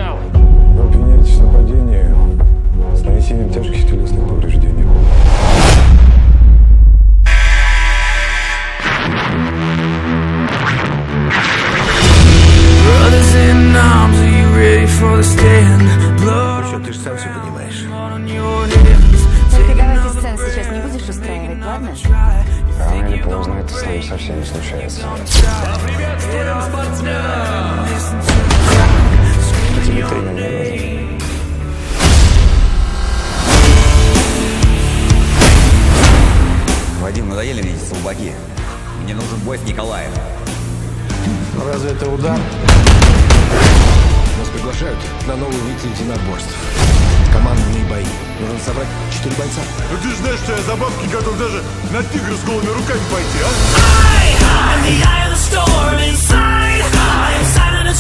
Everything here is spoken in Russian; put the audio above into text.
Вы обвиняетесь в нападении с нанесением тяжких телесных повреждений. Еще ты же сам все понимаешь. Только давайте сцену сейчас не будешь устраивать, ладно? Рано или поздно это с нами совсем не случается. А тебе тренер не нужен. Вадим, надоели мне эти слабаки. Мне нужен бой с Николаем. Разве это удар? Нас приглашают на новый вид единоборств. Командные бои. Нужно собрать 4 бойца. Ну ты же знаешь, что я за бабки готов даже на тигра с голыми руками пойти, а?